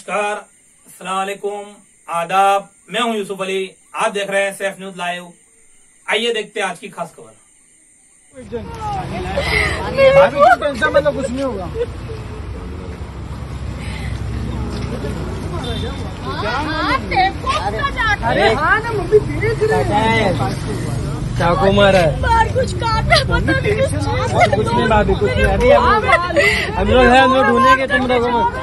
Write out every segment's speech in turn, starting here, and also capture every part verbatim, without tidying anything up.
नमस्कार, अस्सलाम वालेकुम, आदाब। मैं हूं यूसुफ अली, आप देख रहे हैं सैफ न्यूज लाइव। आइए देखते हैं आज की खास खबर। टेंशन मतलब कुछ नहीं होगा। अरे हाँ ना मम्मी देख रहे चाकू मारा है, कुछ काटा पता नहीं कुछ नहीं भाभी, कुछ नहीं। अभी हम लोग है, हम लोग ढूंढेंगे, तुम लोगों में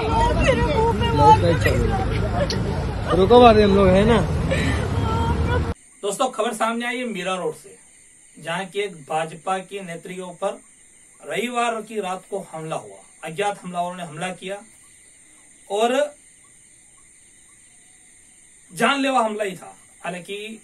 रुको भाभी, हम लोग है ना। दोस्तों, खबर सामने आई है मीरा रोड से, जहां की एक भाजपा की नेत्री के ऊपर रविवार की रात को हमला हुआ। अज्ञात हमलावरों ने हमला किया और जानलेवा हमला ही था। हालांकि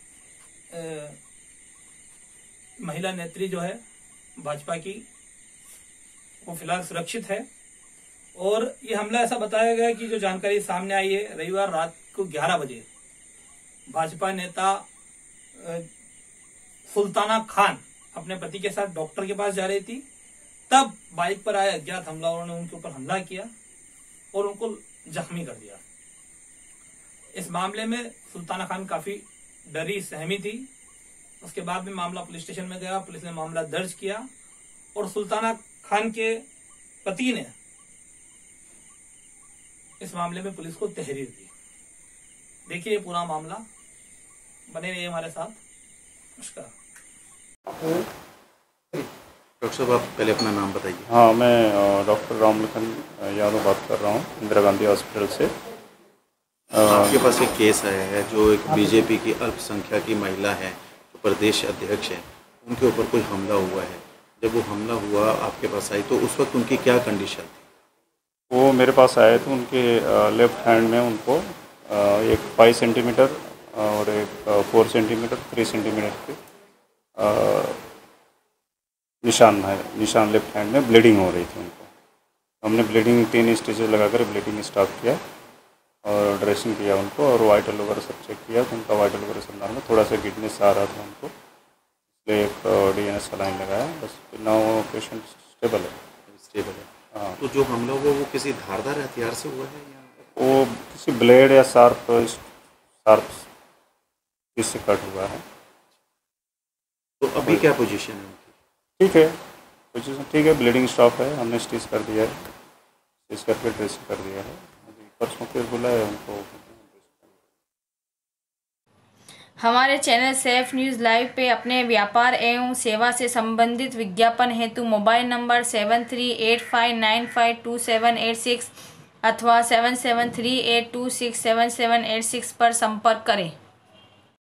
महिला नेत्री जो है भाजपा की, वो फिलहाल सुरक्षित है। और ये हमला ऐसा बताया गया कि जो जानकारी सामने आई है, रविवार रात को ग्यारह बजे भाजपा नेता सुल्ताना खान अपने पति के साथ डॉक्टर के पास जा रही थी। तब बाइक पर आए अज्ञात हमलावरों ने उनके ऊपर हमला किया और उनको जख्मी कर दिया। इस मामले में सुल्ताना खान काफी डरी सहमी थी। उसके बाद में मामला पुलिस स्टेशन में गया, पुलिस ने मामला दर्ज किया और सुल्ताना खान के पति ने इस मामले में पुलिस को तहरीर दी। देखिए ये पूरा मामला, बने रहिए हमारे साथ। नमस्कार। डॉक्टर साहब, आप पहले अपना नाम बताइए। हाँ, मैं डॉक्टर रामलखन यादव बात कर रहा हूँ, इंदिरा गांधी हॉस्पिटल से। आपके पास एक केस आया है, जो एक बीजेपी की अल्पसंख्यक की महिला है, जो प्रदेश अध्यक्ष है, उनके ऊपर कोई हमला हुआ है। जब वो हमला हुआ आपके पास आई तो उस वक्त उनकी क्या कंडीशन थी? वो मेरे पास आए तो उनके लेफ्ट हैंड में उनको एक फाइव सेंटीमीटर और एक फोर सेंटीमीटर थ्री सेंटीमीटर के निशान है निशान लेफ्ट हैंड में ब्लीडिंग हो रही थी उनको। हमने ब्लीडिंग तीन स्टिचेज लगाकर ब्लीडिंग स्टॉप किया और ड्रेसिंग किया उनको, और वाइटल वगैरह सब चेक किया तो उनका वाइटल वगैरह सब नॉर्मल, थोड़ा सा गिडनेस आ रहा था उनको, इसलिए एक डी एन एस सलाइन लगाया। बस नाउ पेशेंट स्टेबल है स्टेबल है हाँ। तो जो हमला हुआ वो किसी धारदार हथियार से हुआ है या वो किसी ब्लेड या शार्प शार्प इससे कट हुआ है? तो अभी क्या पोजीशन है उनकी? ठीक है, पोजीशन ठीक है, ब्लीडिंग स्टॉप है, हमने स्टिच कर दिया है, स्टिच करके ड्रेसिंग कर दिया है। परसों फिर बुलाया उनको। हमारे चैनल सैफ न्यूज़ लाइव पे अपने व्यापार एवं सेवा से संबंधित विज्ञापन हेतु mobile number seven three eight five nine five two seven eight six अथवा seven seven three eight two six seven seven eight six पर संपर्क करें।